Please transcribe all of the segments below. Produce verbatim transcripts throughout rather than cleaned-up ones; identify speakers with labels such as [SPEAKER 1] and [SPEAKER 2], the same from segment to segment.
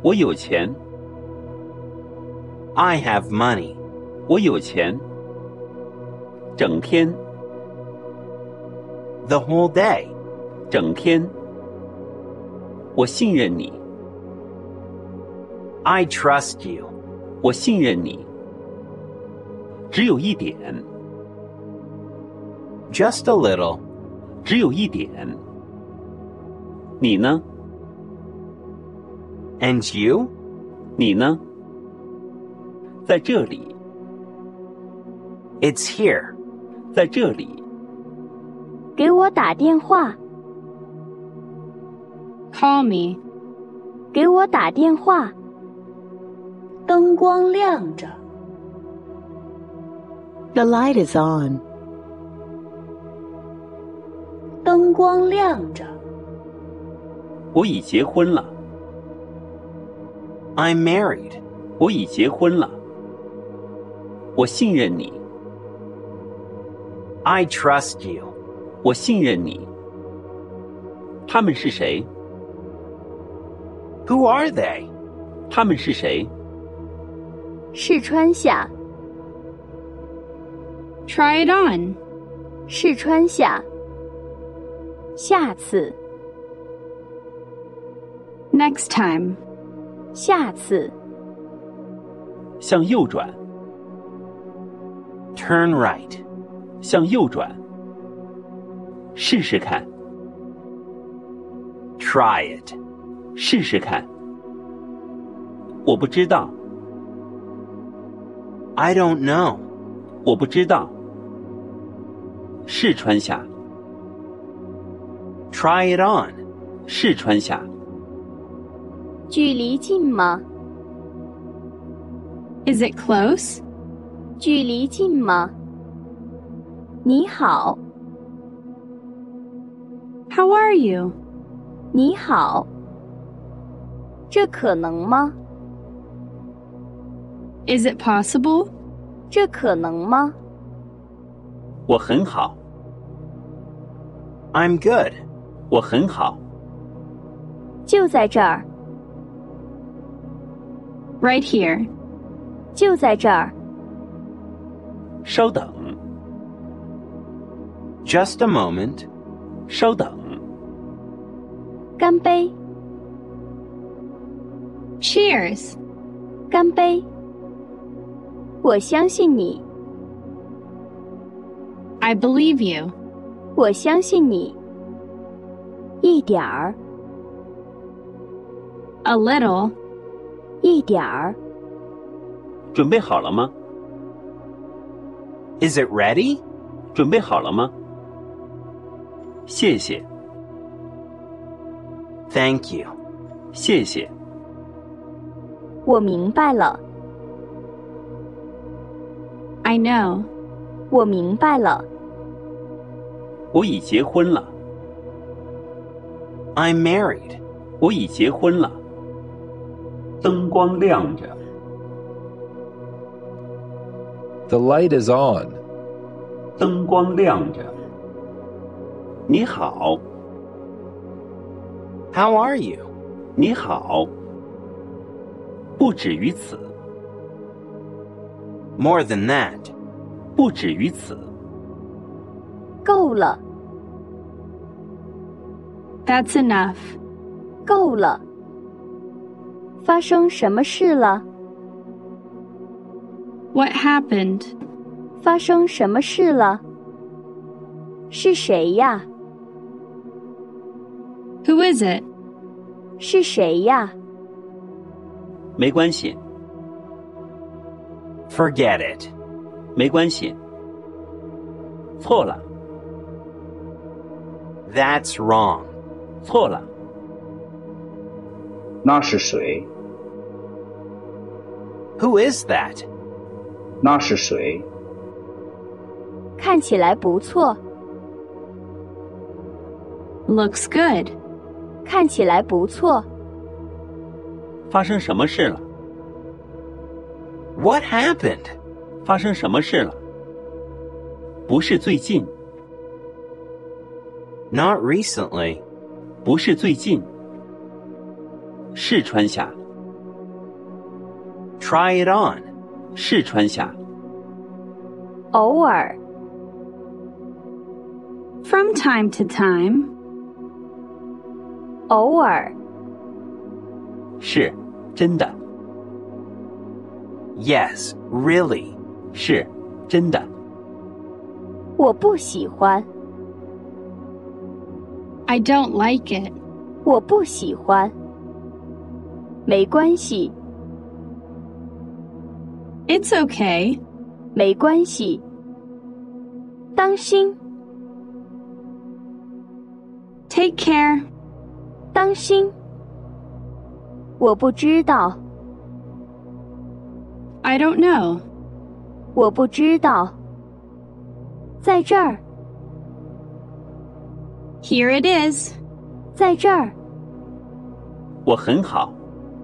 [SPEAKER 1] 我有钱。
[SPEAKER 2] I have money.
[SPEAKER 1] 我有钱。整天。
[SPEAKER 2] The whole day.
[SPEAKER 1] 整天。我信任你。
[SPEAKER 2] I trust you.
[SPEAKER 1] 我信任你。只有一点。
[SPEAKER 2] Just a little.
[SPEAKER 1] 只有一点。你呢？
[SPEAKER 2] And you?
[SPEAKER 1] 你呢？在这里。
[SPEAKER 2] It's here.
[SPEAKER 1] 在这里。
[SPEAKER 3] 给我打电话。
[SPEAKER 4] Call me.
[SPEAKER 3] 给我打电话。
[SPEAKER 5] 灯光亮着。
[SPEAKER 6] The light is on.
[SPEAKER 5] 灯光亮着。
[SPEAKER 1] 我已结婚了。
[SPEAKER 2] I'm married.
[SPEAKER 1] 我已结婚了。我信任你。
[SPEAKER 2] I trust you.
[SPEAKER 1] 我信任你。他们是谁？
[SPEAKER 2] Who are they?
[SPEAKER 1] 他们是谁？
[SPEAKER 3] 试穿下。
[SPEAKER 4] Try it on.
[SPEAKER 3] 试穿下。下次。
[SPEAKER 4] Next time.
[SPEAKER 3] 下次。
[SPEAKER 1] 向右转。
[SPEAKER 2] Turn right.
[SPEAKER 1] 向右转。试试看。
[SPEAKER 2] Try it.
[SPEAKER 1] 试试看。我不知道。
[SPEAKER 2] I don't know.
[SPEAKER 1] 我不知道。试穿下。
[SPEAKER 2] Try it on.
[SPEAKER 1] 试穿下。
[SPEAKER 3] 距离近吗？
[SPEAKER 4] Is it close?
[SPEAKER 3] 距离近吗？你好。
[SPEAKER 4] How are you?
[SPEAKER 3] 你好。这可能吗？
[SPEAKER 4] Is it possible?
[SPEAKER 3] 这可能吗？
[SPEAKER 1] 我很好。
[SPEAKER 2] I'm good.
[SPEAKER 1] 我很好。
[SPEAKER 3] 就在这儿。
[SPEAKER 4] Right here.
[SPEAKER 3] 就在这儿。
[SPEAKER 1] 稍等。
[SPEAKER 2] Just a moment.
[SPEAKER 1] 稍等。
[SPEAKER 3] 干杯。
[SPEAKER 4] Cheers.
[SPEAKER 3] 干杯。我相信你。
[SPEAKER 4] I believe you.
[SPEAKER 3] 我相信你。一点儿。
[SPEAKER 4] A little.
[SPEAKER 3] 一点儿。
[SPEAKER 1] 准备好了吗？
[SPEAKER 2] Is it ready?
[SPEAKER 1] 准备好了吗？谢谢。
[SPEAKER 2] Thank you.
[SPEAKER 1] 谢谢。
[SPEAKER 3] 我明白了。
[SPEAKER 4] I know.
[SPEAKER 3] 我明白了。
[SPEAKER 1] 我已结婚了。
[SPEAKER 2] I'm married.
[SPEAKER 1] 我已结婚了。灯光亮着。
[SPEAKER 7] The light is on.
[SPEAKER 1] 灯光亮着。你好。
[SPEAKER 2] How are you?
[SPEAKER 1] 你好。不止于此。
[SPEAKER 2] More than that.
[SPEAKER 1] 不止于此。
[SPEAKER 3] 够了。
[SPEAKER 4] That's enough.
[SPEAKER 3] 够了。发生什么事了？
[SPEAKER 4] What happened?
[SPEAKER 3] 发生什么事了？是谁呀？
[SPEAKER 4] Who is it?
[SPEAKER 3] 是谁呀？
[SPEAKER 1] 没关系。
[SPEAKER 2] Forget it.
[SPEAKER 1] 没关系。错了。
[SPEAKER 2] That's wrong.
[SPEAKER 1] 错了。
[SPEAKER 8] 那是谁？
[SPEAKER 2] Who is that?
[SPEAKER 8] 那是谁？
[SPEAKER 3] 看起来不错。
[SPEAKER 4] Looks good.
[SPEAKER 3] 看起来不错。
[SPEAKER 1] 发生什么事了？
[SPEAKER 2] What happened?
[SPEAKER 1] 发生什么事了？不是最近。
[SPEAKER 2] Not recently.
[SPEAKER 1] 不是最近。试穿下。
[SPEAKER 2] Try it on.
[SPEAKER 1] 试穿下，
[SPEAKER 3] 偶尔，
[SPEAKER 4] From time to time.
[SPEAKER 3] 偶尔，
[SPEAKER 1] 是真的，
[SPEAKER 2] Yes, really.
[SPEAKER 1] 是真的，
[SPEAKER 3] 我不喜欢，
[SPEAKER 4] I don't like it.
[SPEAKER 3] 我不喜欢，没关系，
[SPEAKER 4] It's okay.
[SPEAKER 3] 没关系，当心，
[SPEAKER 4] Take care.
[SPEAKER 3] 当心，我不知道，
[SPEAKER 4] I don't know.
[SPEAKER 3] 我不知道，在这儿，
[SPEAKER 4] Here it is.
[SPEAKER 3] 在这儿，
[SPEAKER 1] 我很好，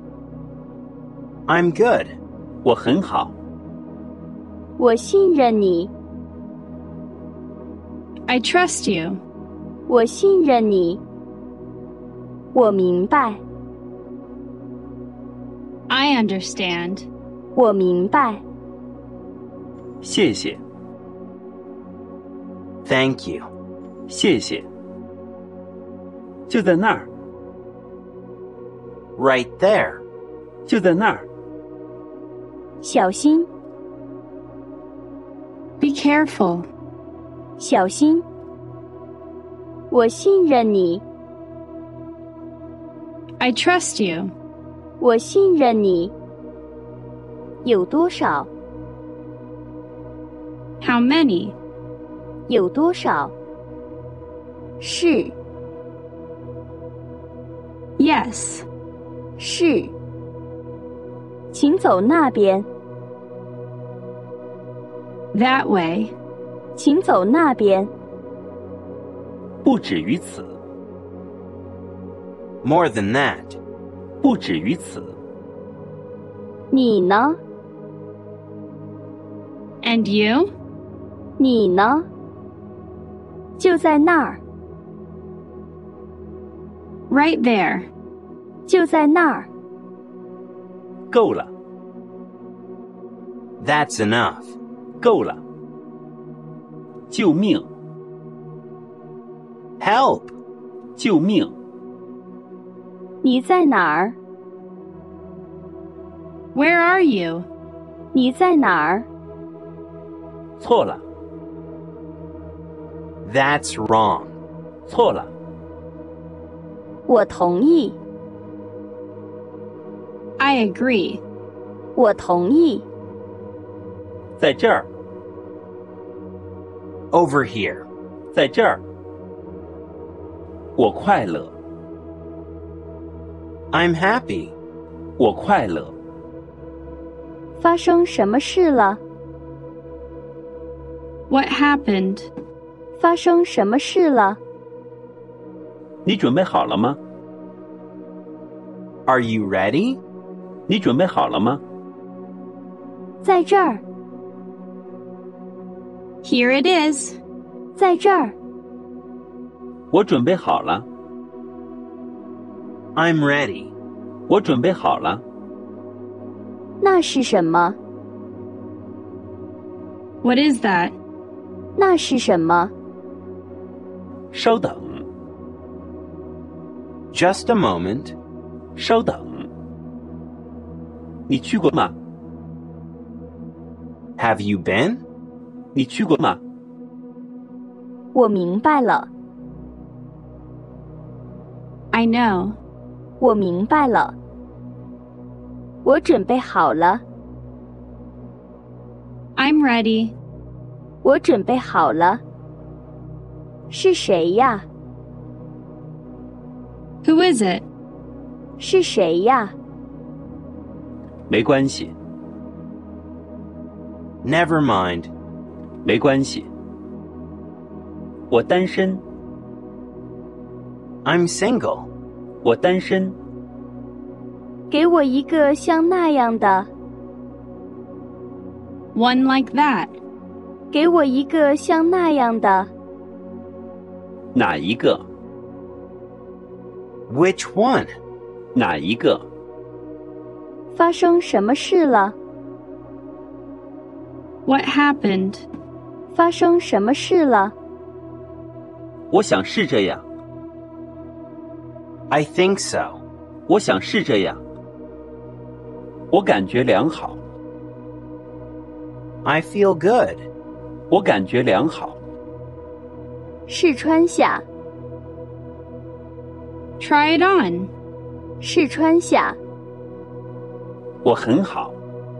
[SPEAKER 2] I'm good.
[SPEAKER 1] 我很好，
[SPEAKER 3] 我信任你，
[SPEAKER 4] I trust you.
[SPEAKER 3] 我信任你，我明白，
[SPEAKER 4] I understand.
[SPEAKER 3] 我明白，
[SPEAKER 1] 谢谢，
[SPEAKER 2] Thank you.
[SPEAKER 1] 谢谢，就在那儿，
[SPEAKER 2] Right there.
[SPEAKER 1] 就在那儿，
[SPEAKER 3] 小心，
[SPEAKER 4] Be careful.
[SPEAKER 3] 小心，我信任你，
[SPEAKER 4] I trust you.
[SPEAKER 3] 我信任你，有多少？
[SPEAKER 4] How many?
[SPEAKER 3] 有多少？是，
[SPEAKER 4] Yes.
[SPEAKER 3] 是，请走那边，
[SPEAKER 4] That way.
[SPEAKER 3] 请走那边，
[SPEAKER 1] 不止于此，
[SPEAKER 2] More than that.
[SPEAKER 1] 不止于此，
[SPEAKER 3] 你呢？
[SPEAKER 4] And you?
[SPEAKER 3] 你呢？就在那儿，
[SPEAKER 4] Right there.
[SPEAKER 3] 就在那儿，
[SPEAKER 1] 够了，
[SPEAKER 2] That's enough.
[SPEAKER 1] 够了，救命，
[SPEAKER 2] Help.
[SPEAKER 1] 救命，
[SPEAKER 3] 你在哪儿？
[SPEAKER 4] Where are you?
[SPEAKER 3] 你在哪儿？
[SPEAKER 1] 错了，
[SPEAKER 2] That's wrong.
[SPEAKER 1] 错了，
[SPEAKER 3] 我同意，
[SPEAKER 4] I agree.
[SPEAKER 3] 我同意，
[SPEAKER 1] 在这儿，
[SPEAKER 2] Over here.
[SPEAKER 1] 在这儿，我快乐，
[SPEAKER 2] I'm happy.
[SPEAKER 1] 我快乐，
[SPEAKER 3] 发生什么事了？
[SPEAKER 4] What happened?
[SPEAKER 3] 发生什么事了？
[SPEAKER 1] 你准备好了吗？
[SPEAKER 2] Are you ready?
[SPEAKER 1] 你准备好了吗？
[SPEAKER 3] 在这儿，
[SPEAKER 4] Here it is.
[SPEAKER 3] 在这儿，
[SPEAKER 1] 我准备好了，
[SPEAKER 2] I'm ready.
[SPEAKER 1] 我准备好了，
[SPEAKER 3] 那是什么？
[SPEAKER 4] What is that?
[SPEAKER 3] 那是什么？
[SPEAKER 1] 稍等，
[SPEAKER 2] Just a moment.
[SPEAKER 1] 稍等，你去过吗？
[SPEAKER 2] Have you been?
[SPEAKER 1] 你去过吗？
[SPEAKER 3] 我明白了，
[SPEAKER 4] I know.
[SPEAKER 3] 我明白了，我准备好了，
[SPEAKER 4] I'm ready.
[SPEAKER 3] 我准备好了。是谁呀？
[SPEAKER 4] Who is it?
[SPEAKER 3] 是谁呀？
[SPEAKER 1] 没关系，
[SPEAKER 2] Never mind.
[SPEAKER 1] 没关系，我单身，
[SPEAKER 2] I'm single.
[SPEAKER 1] 我单身，
[SPEAKER 3] 给我一个像那样的，
[SPEAKER 4] One like that.
[SPEAKER 3] 给我一个像那样的，
[SPEAKER 1] 哪一个？
[SPEAKER 2] Which one?
[SPEAKER 1] 哪一个？
[SPEAKER 3] 发生什么事了？
[SPEAKER 4] What happened?
[SPEAKER 3] 发生什么事了？
[SPEAKER 1] 我想是这样，
[SPEAKER 2] I think so.
[SPEAKER 1] 我想是这样。我感觉良好，
[SPEAKER 2] I feel good.
[SPEAKER 1] 我感觉良好。
[SPEAKER 3] 试穿下，
[SPEAKER 4] Try it on.
[SPEAKER 3] 试穿下。
[SPEAKER 1] 我很好，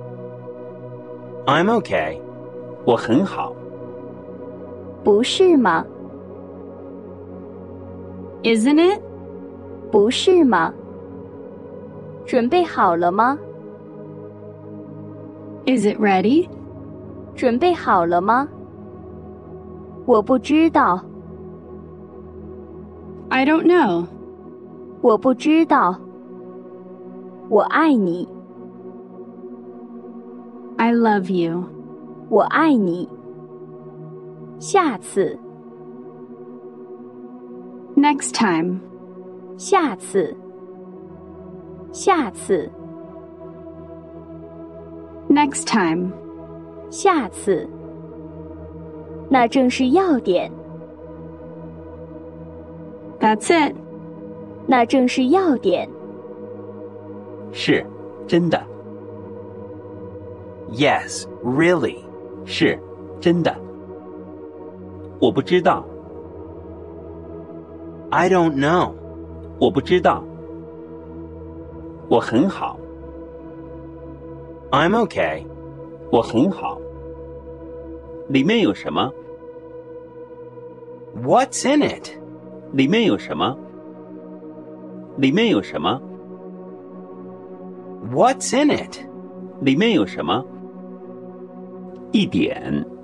[SPEAKER 2] I'm okay.
[SPEAKER 1] 我很好。
[SPEAKER 3] 不是吗？
[SPEAKER 4] Isn't it?
[SPEAKER 3] 不是吗？准备好了吗？
[SPEAKER 4] Is it ready?
[SPEAKER 3] 准备好了吗？我不知道，
[SPEAKER 4] I don't know.
[SPEAKER 3] 我不知道。我爱你，
[SPEAKER 4] I love you.
[SPEAKER 3] 我爱你。下次，
[SPEAKER 4] Next time.
[SPEAKER 3] 下次，下次，
[SPEAKER 4] Next time.
[SPEAKER 3] 下次。那正是要点，
[SPEAKER 4] That's it.
[SPEAKER 3] 那正是要点。
[SPEAKER 1] 是，真的，
[SPEAKER 2] Yes, really.
[SPEAKER 1] 是，真的。我不知道，
[SPEAKER 2] I don't know.
[SPEAKER 1] 我不知道。我很好，
[SPEAKER 2] I'm okay.
[SPEAKER 1] 我很好。里面有什么？
[SPEAKER 2] What's in it?
[SPEAKER 1] 里面有什么？里面有什么？
[SPEAKER 2] What's in it?
[SPEAKER 1] 里面有什么？一点。